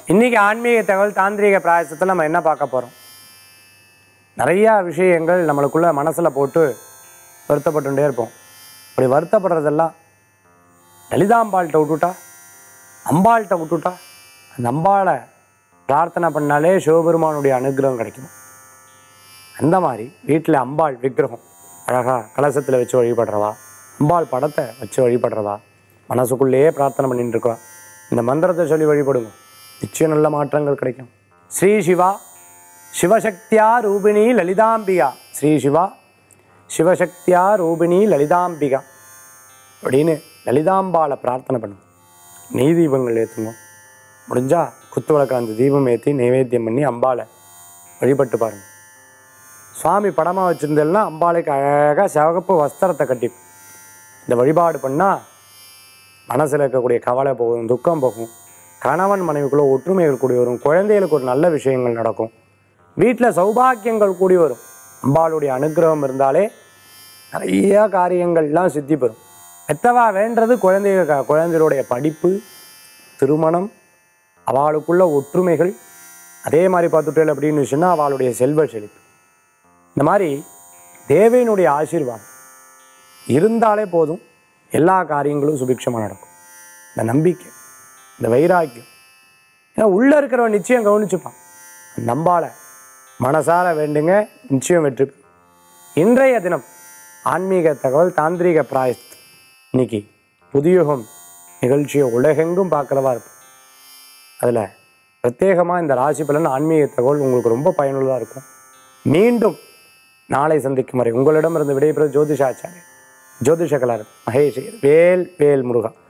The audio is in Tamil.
இன்றைக்கி ஆன்மீக தகவல் தாந்திரீக பிராயசத்தில் நம்ம என்ன பார்க்க போகிறோம்? நிறையா விஷயங்கள் நம்மளுக்குள்ளே மனசில் போட்டு வருத்தப்பட்டுட்டே இருப்போம். அப்படி வருத்தப்படுறதெல்லாம் லலிதாம்பாள்கிட்ட விட்டுட்டா, அம்பாள்கிட்ட விட்டுட்டா, அந்த அம்பாளை பிரார்த்தனை பண்ணாலே சிவபெருமானுடைய அனுகிரகம் கிடைக்கும். அந்த மாதிரி வீட்டில் அம்பாள் விக்கிரகம் அழகாக கலசத்தில் வச்சு வழிபடுறவா, அம்பாள் படத்தை வச்சு வழிபடுறவா, மனசுக்குள்ளேயே பிரார்த்தனை பண்ணிட்டு இருக்கா, இந்த மந்திரத்தை சொல்லி வழிபடுங்க, நிச்சயம் நல்ல மாற்றங்கள் கிடைக்கும். ஸ்ரீ சிவா சிவசக்தியா ரூபிணி லலிதாம்பிகா, ஸ்ரீ சிவா சிவசக்தியா ரூபிணி லலிதாம்பிகா அப்படின்னு லலிதாம்பாளை பிரார்த்தனை பண்ணுங்க. நெய் தீபங்கள் ஏற்றுங்க, முடிஞ்சால் குத்து விளக்கு அந்த தீபம் ஏற்றி நைவேத்தியம் பண்ணி அம்பாளை வழிபட்டு பாருங்கள். சுவாமி படமாக வச்சுருந்தேன்னா அம்பாளுக்கு அழகாக சிவப்பு வஸ்திரத்தை கட்டி இந்த வழிபாடு பண்ணால் மனசில் இருக்கக்கூடிய கவலை போகும், துக்கம் போகும், கணவன் மனைவிக்குள்ளே ஒற்றுமைகள் கூடி வரும், குழந்தைகளுக்கு ஒரு நல்ல விஷயங்கள் நடக்கும், வீட்டில் சௌபாக்கியங்கள் கூடி வரும். அம்பாளுடைய அனுகிரகம் இருந்தாலே நிறைய காரியங்கள்லாம் சித்தி பெறும். எத்தவா வேண்டது குழந்தைகளுடைய படிப்பு, திருமணம், அவளுக்குள்ள ஒற்றுமைகள், அதே மாதிரி பார்த்துட்டேன் அப்படின்னு சொன்னால் அவளுடைய செல்வ செழிப்பு. இந்த மாதிரி தேவையினுடைய ஆசீர்வாதம் இருந்தாலே போதும், எல்லா காரியங்களும் சுபிக்ஷமாக நடக்கும். இந்த நம்பிக்கை, இந்த வைராக்கியம், ஏன்னா உள்ளே இருக்கிறவன் நிச்சயம் கவனிச்சுப்பான். நம்பால மனசார வேண்டுங்க, நிச்சயம் வெற்றி. இன்றைய தினம் ஆன்மீக தகவல் தாந்திரீக பிராயஸ்த். இன்னைக்கு புதியுகம் நிகழ்ச்சியை உலகெங்கும் பார்க்குறவா இருப்போம். அதில் பிரத்யேகமாக இந்த ராசி பலன் ஆன்மீக தகவல் உங்களுக்கு ரொம்ப பயனுள்ளதாக இருக்கும். மீண்டும் நாளை சந்திக்கும் வரை உங்களிடமிருந்து விடைபெறும் ஜோதிஷாச்சாரியர் ஜோதிஷ கலாரத் மகேஷ். வேல் வேல் முருகா.